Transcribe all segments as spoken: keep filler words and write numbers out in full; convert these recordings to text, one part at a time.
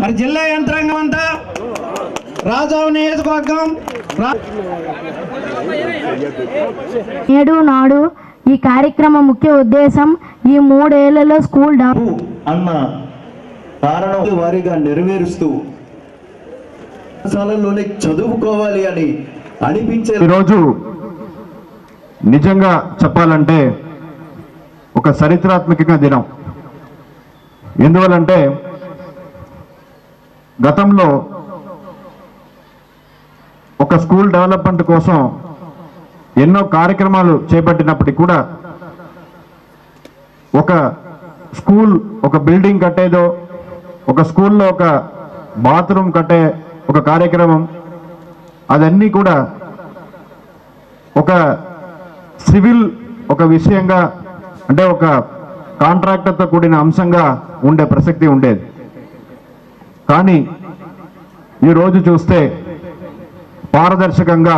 మరి జిల్లా యంత్రాంగం అంతా రాజావు నియోజకవర్గం నేడు నాడు ఈ కార్యక్రమం ముఖ్య ఉద్దేశం ఈ మూడేళ్లలో స్కూల్ అన్న కారణం వారిగా నెరవేరుస్తూ పాఠశాలలోనే చదువుకోవాలి అని అనిపించే ఈరోజు నిజంగా చెప్పాలంటే ఒక చరిత్రాత్మక దినం. ఎందువలంటే గతంలో ఒక స్కూల్ డెవలప్మెంట్ కోసం ఎన్నో కార్యక్రమాలు చేపట్టినప్పటికీ కూడా ఒక స్కూల్ ఒక బిల్డింగ్ కట్టేదో, ఒక స్కూల్లో ఒక బాత్రూమ్ కట్టే ఒక కార్యక్రమం, అదన్నీ కూడా ఒక సివిల్ ఒక విషయంగా అంటే ఒక కాంట్రాక్టర్తో కూడిన అంశంగా ఉండే ప్రసక్తి ఉండేది. కానీ ఈరోజు చూస్తే పారదర్శకంగా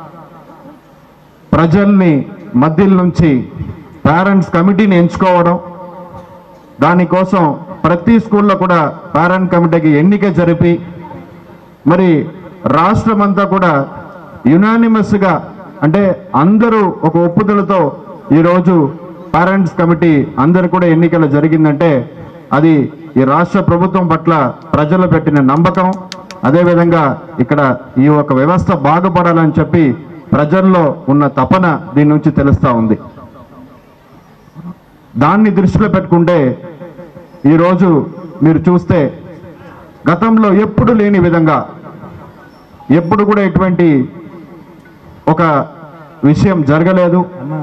ప్రజల్ని మధ్యల నుంచి పేరెంట్స్ కమిటీని ఎంచుకోవడం, దానికోసం ప్రతి స్కూల్లో కూడా పేరెంట్ కమిటీకి ఎన్నిక జరిపి మరి రాష్ట్రం అంతా కూడా యునానిమస్గా అంటే అందరూ ఒక ఒప్పుదలతో ఈరోజు పేరెంట్స్ కమిటీ అందరు కూడా ఎన్నికలు జరిగిందంటే అది ఈ రాష్ట్ర ప్రభుత్వం పట్ల ప్రజలు పెట్టిన నమ్మకం. అదేవిధంగా ఇక్కడ ఈ ఒక వ్యవస్థ బాగుపడాలని చెప్పి ప్రజల్లో ఉన్న తపన దీని నుంచి తెలుస్తూ ఉంది. దాన్ని దృష్టిలో పెట్టుకుంటే ఈరోజు మీరు చూస్తే గతంలో ఎప్పుడు లేని విధంగా ఎప్పుడు కూడా ఎటువంటి ఒక విషయం జరగలేదు.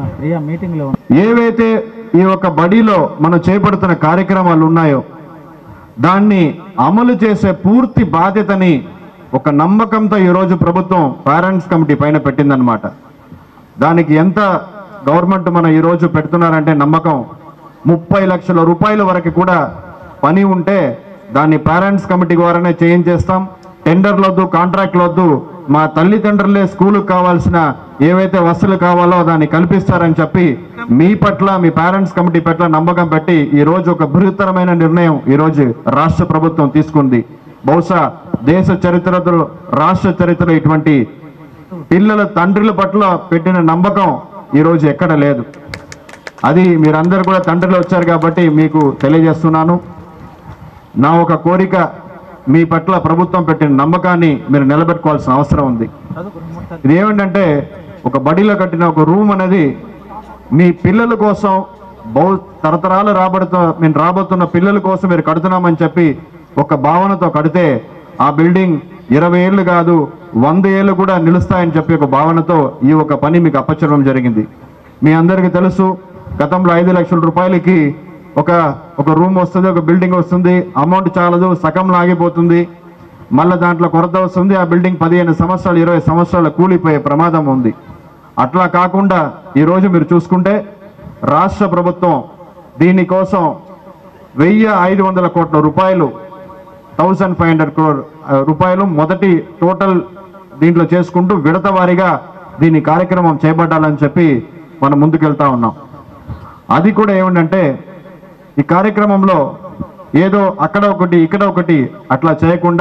ఏవైతే ఈ యొక్క బడిలో మనం చేపడుతున్న కార్యక్రమాలు ఉన్నాయో దాన్ని అమలు చేసే పూర్తి బాధ్యతని ఒక నమ్మకంతో ఈరోజు ప్రభుత్వం పేరెంట్స్ కమిటీ పైన పెట్టిందనమాట. దానికి ఎంత గవర్నమెంట్ మనం ఈరోజు పెడుతున్నారంటే నమ్మకం ముప్పై లక్షల రూపాయల వరకు కూడా పని ఉంటే దాన్ని పేరెంట్స్ కమిటీ ద్వారానే చేయించేస్తాం. టెండర్లు వద్దు, కాంట్రాక్ట్లు వద్దు, మా తల్లిదండ్రులే స్కూలుకు కావాల్సిన ఏవైతే వసతులు కావాలో దాన్ని కల్పిస్తారని చెప్పి మీ పట్ల మీ పేరెంట్స్ కమిటీ పట్ల నమ్మకం పెట్టి ఈరోజు ఒక బృహత్తరమైన నిర్ణయం ఈరోజు రాష్ట్ర ప్రభుత్వం తీసుకుంది. బహుశా దేశ చరిత్రలో రాష్ట్ర చరిత్రలో ఇటువంటి పిల్లల తండ్రుల పట్ల పెట్టిన నమ్మకం ఈరోజు ఎక్కడ లేదు. అది మీరందరూ కూడా తండ్రులు వచ్చారు కాబట్టి మీకు తెలియజేస్తున్నాను. నా ఒక కోరిక, మీ పట్ల ప్రభుత్వం పెట్టిన నమ్మకాన్ని మీరు నిలబెట్టుకోవాల్సిన అవసరం ఉంది. ఇది ఏమిటంటే ఒక బడిలో కట్టిన ఒక రూమ్ అనేది మీ పిల్లల కోసం బహు తరతరాలు రాబడుతూ మేము రాబోతున్న పిల్లల కోసం మీరు కడుతున్నామని చెప్పి ఒక భావనతో కడితే ఆ బిల్డింగ్ ఇరవై ఏళ్ళు కాదు వంద ఏళ్ళు కూడా నిలుస్తాయని చెప్పి ఒక భావనతో ఈ ఒక పని మీకు అప్పచెప్పడం జరిగింది. మీ అందరికీ తెలుసు, గతంలో ఐదు లక్షల రూపాయలకి ఒక ఒక రూమ్ వస్తుంది, ఒక బిల్డింగ్ వస్తుంది, అమౌంట్ చాలదు, సగం లాగిపోతుంది, మళ్ళీ దాంట్లో కొరత వస్తుంది, ఆ బిల్డింగ్ పదిహేను సంవత్సరాలు ఇరవై సంవత్సరాలు కూలిపోయే ప్రమాదం ఉంది. అట్లా కాకుండా ఈరోజు మీరు చూసుకుంటే రాష్ట్ర ప్రభుత్వం దీనికోసం వెయ్యి ఐదు వందల కోట్ల రూపాయలు థౌజండ్ ఫైవ్ హండ్రెడ్ క్రోర్ రూపాయలు మొదటి టోటల్ దీంట్లో చేసుకుంటూ విడత వారీగా దీని కార్యక్రమం చేపట్టాలని చెప్పి మనం ముందుకెళ్తా ఉన్నాం. అది కూడా ఏమిటంటే ఈ కార్యక్రమంలో ఏదో అక్కడ ఒకటి ఇక్కడ ఒకటి అట్లా చేయకుండా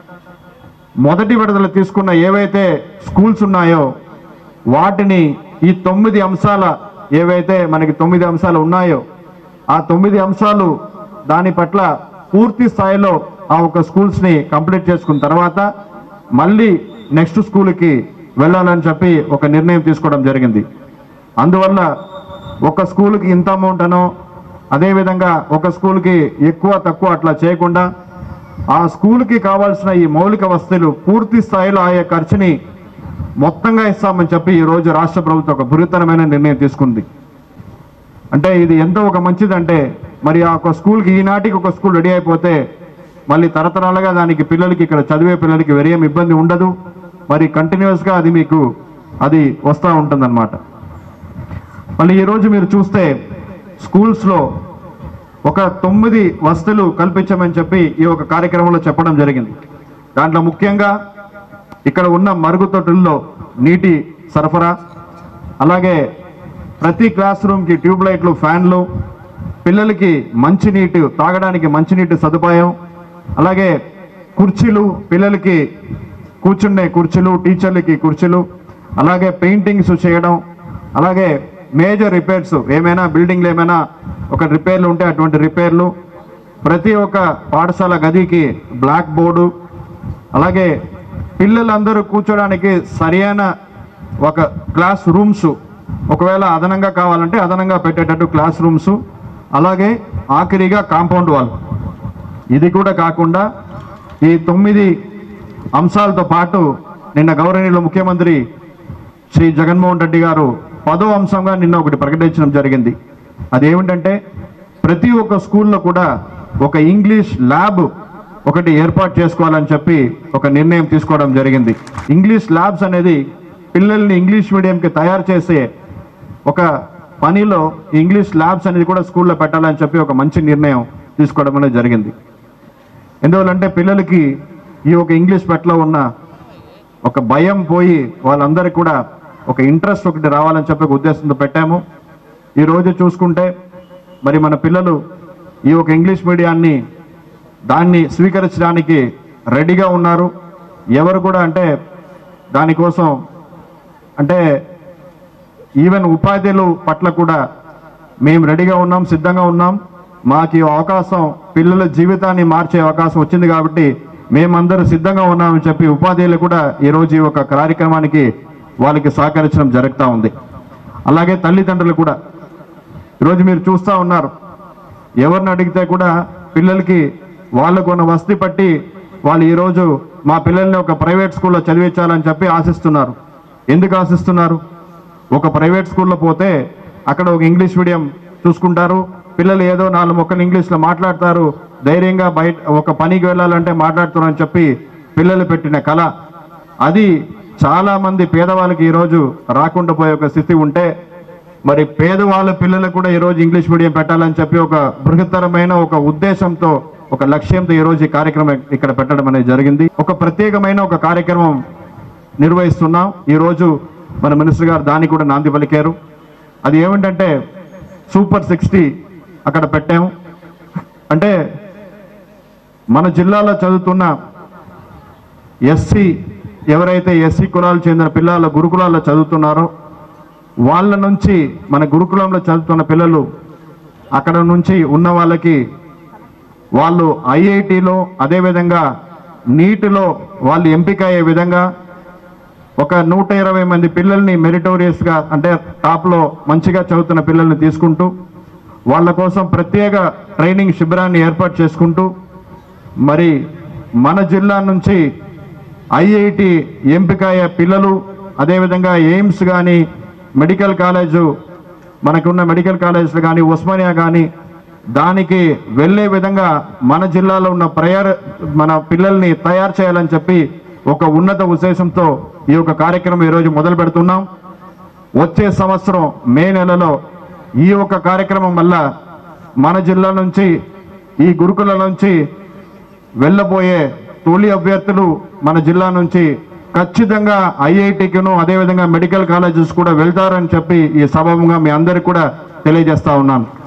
మొదటి విడతలు తీసుకున్న ఏవైతే స్కూల్స్ ఉన్నాయో వాటిని ఈ తొమ్మిది అంశాల ఏవైతే మనకి తొమ్మిది అంశాలు ఉన్నాయో ఆ తొమ్మిది అంశాలు దాని పట్ల పూర్తి స్థాయిలో ఆ ఒక స్కూల్స్ని కంప్లీట్ చేసుకున్న తర్వాత మళ్ళీ నెక్స్ట్ స్కూల్కి వెళ్ళాలని చెప్పి ఒక నిర్ణయం తీసుకోవడం జరిగింది. అందువల్ల ఒక స్కూల్కి ఇంత అమౌంట్ అనో అదేవిధంగా ఒక స్కూల్కి ఎక్కువ తక్కువ అట్లా చేయకుండా ఆ స్కూల్కి కావాల్సిన ఈ మౌలిక వసతులు పూర్తి స్థాయిలో ఆయా ఖర్చుని మొత్తంగా ఇస్తామని చెప్పి ఈరోజు రాష్ట్ర ప్రభుత్వం ఒక బృహత్తరమైన నిర్ణయం తీసుకుంది. అంటే ఇది ఎంతో ఒక మంచిదంటే మరి ఆ ఒక స్కూల్కి ఈనాటికి ఒక స్కూల్ రెడీ అయిపోతే మళ్ళీ తరతరాలుగా దానికి పిల్లలకి ఇక్కడ చదివే పిల్లలకి వేరేం ఇబ్బంది ఉండదు. మరి కంటిన్యూస్గా అది మీకు అది వస్తూ ఉంటుందన్నమాట. మళ్ళీ ఈరోజు మీరు చూస్తే స్కూల్స్లో ఒక తొమ్మిది వసతులు కల్పించమని చెప్పి ఈ ఒక కార్యక్రమంలో చెప్పడం జరిగింది. దాంట్లో ముఖ్యంగా ఇక్కడ ఉన్న మరుగుదొడ్డుల్లో నీటి సరఫరా, అలాగే ప్రతి క్లాస్ రూమ్కి ట్యూబ్ లైట్లు, ఫ్యాన్లు, పిల్లలకి మంచినీటి తాగడానికి మంచినీటి సదుపాయం, అలాగే కుర్చీలు, పిల్లలకి కూర్చునే కుర్చీలు, టీచర్లకి కుర్చీలు, అలాగే పెయింటింగ్స్ చేయడం, అలాగే మేజర్ రిపేర్స్ ఏమైనా బిల్డింగ్లు ఏమైనా ఒక రిపేర్లు ఉంటే అటువంటి రిపేర్లు, ప్రతి ఒక్క పాఠశాల గదికి బ్లాక్ బోర్డు, అలాగే పిల్లలందరూ కూర్చోడానికి సరైన ఒక క్లాస్ రూమ్స్, ఒకవేళ అదనంగా కావాలంటే అదనంగా పెట్టేటట్టు క్లాస్ రూమ్స్, అలాగే ఆఖరిగా కాంపౌండ్ వాల్. ఇది కూడా కాకుండా ఈ తొమ్మిది అంశాలతో పాటు నిన్న గౌరవనీయులు ముఖ్యమంత్రి శ్రీ జగన్మోహన్ రెడ్డి గారు పదో అంశంగా నిన్న ఒకటి ప్రకటించడం జరిగింది. అదేమిటంటే ప్రతి ఒక్క స్కూల్లో కూడా ఒక ఇంగ్లీష్ ల్యాబ్ ఒకటి ఏర్పాటు చేసుకోవాలని చెప్పి ఒక నిర్ణయం తీసుకోవడం జరిగింది. ఇంగ్లీష్ ల్యాబ్స్ అనేది పిల్లల్ని ఇంగ్లీష్ మీడియంకి తయారు చేసే ఒక పనిలో ఇంగ్లీష్ ల్యాబ్స్ అనేది కూడా స్కూల్లో పెట్టాలని చెప్పి ఒక మంచి నిర్ణయం తీసుకోవడం అనేది జరిగింది. ఎందువల్లంటే పిల్లలకి ఈ ఒక ఇంగ్లీష్ పట్ల ఉన్న ఒక భయం పోయి వాళ్ళందరికీ కూడా ఒక ఇంట్రెస్ట్ ఒకటి రావాలని చెప్పి ఒక ఉద్దేశంతో పెట్టాము. ఈరోజు చూసుకుంటే మరి మన పిల్లలు ఈ ఒక ఇంగ్లీష్ మీడియాన్ని దాన్ని స్వీకరించడానికి రెడీగా ఉన్నారు. ఎవరు కూడా అంటే దానికోసం అంటే ఈవెన్ ఉపాధ్యాయులు పట్ల కూడా మేము రెడీగా ఉన్నాం, సిద్ధంగా ఉన్నాం. మాకు ఈ అవకాశం పిల్లల జీవితాన్ని మార్చే అవకాశం వచ్చింది కాబట్టి మేమందరూ సిద్ధంగా ఉన్నామని చెప్పి ఉపాధ్యాయులు కూడా ఈరోజు ఈ ఒక కార్యక్రమానికి వాళ్ళకి సహకరించడం జరుగుతూ ఉంది. అలాగే తల్లిదండ్రులు కూడా ఈరోజు మీరు చూస్తూ ఉన్నారు, ఎవరిని అడిగితే కూడా పిల్లలకి వాళ్ళకు ఉన్న వసతి పట్టి వాళ్ళు ఈరోజు మా పిల్లల్ని ఒక ప్రైవేట్ స్కూల్లో చదివించాలని చెప్పి ఆశిస్తున్నారు. ఎందుకు ఆశిస్తున్నారు? ఒక ప్రైవేట్ స్కూల్లో పోతే అక్కడ ఒక ఇంగ్లీష్ మీడియం చూసుకుంటారు, పిల్లలు ఏదో నాలుగు మొక్కలు ఇంగ్లీష్లో మాట్లాడతారు, ధైర్యంగా బయట ఒక పనికి వెళ్ళాలంటే మాట్లాడుతున్నారు అని చెప్పి పిల్లలు పెట్టిన కళ. అది చాలామంది పేదవాళ్ళకి ఈరోజు రాకుండా పోయే ఒక స్థితి ఉంటే మరి పేదవాళ్ళ పిల్లలకు కూడా ఈరోజు ఇంగ్లీష్ మీడియం పెట్టాలని చెప్పి ఒక బృహత్తరమైన ఒక ఉద్దేశంతో ఒక లక్ష్యంతో ఈరోజు ఈ కార్యక్రమం ఇక్కడ పెట్టడం అనేది జరిగింది. ఒక ప్రత్యేకమైన ఒక కార్యక్రమం నిర్వహిస్తున్నాం. ఈరోజు మన మినిస్టర్ గారు దానికి కూడా నాంది పలికారు. అది ఏమిటంటే సూపర్ సిక్స్టీ అక్కడ పెట్టాము. అంటే మన జిల్లాలో చదువుతున్న ఎస్సీ ఎవరైతే ఎస్సీ కులాలకు చెందిన పిల్లల గురుకులాల్లో చదువుతున్నారో వాళ్ళ నుంచి మన గురుకులంలో చదువుతున్న పిల్లలు అక్కడ నుంచి ఉన్న వాళ్ళకి వాళ్ళు ఐఐటిలో అదేవిధంగా నీటిలో వాళ్ళు ఎంపిక అయ్యే విధంగా ఒక నూట ఇరవై మంది పిల్లల్ని మెరిటోరియస్గా అంటే టాప్లో మంచిగా చదువుతున్న పిల్లల్ని తీసుకుంటూ వాళ్ళ కోసం ప్రత్యేక ట్రైనింగ్ శిబిరాన్ని ఏర్పాటు చేసుకుంటూ మరి మన జిల్లా నుంచి ఐఐటి ఎంపిక అయ్యే పిల్లలు అదేవిధంగా ఎయిమ్స్ కానీ మెడికల్ కాలేజు మనకున్న మెడికల్ కాలేజీలు కానీ ఉస్మానియా కానీ దానికి వెళ్ళే విధంగా మన జిల్లాలో ఉన్న ప్రయార మన పిల్లల్ని తయారు చేయాలని చెప్పి ఒక ఉన్నత ఉద్దేశంతో ఈ యొక్క కార్యక్రమం ఈరోజు మొదలు పెడుతున్నాం. వచ్చే సంవత్సరం మే నెలలో ఈ యొక్క కార్యక్రమం వల్ల మన జిల్లా నుంచి ఈ గురుకుల నుంచి వెళ్ళబోయే తొలి అభ్యర్థులు మన జిల్లా నుంచి ఖచ్చితంగా ఐఐటికిను అదేవిధంగా మెడికల్ కాలేజెస్ కూడా వెళ్తారని చెప్పి ఈ సభంగా మీ అందరికీ కూడా తెలియజేస్తా ఉన్నాను.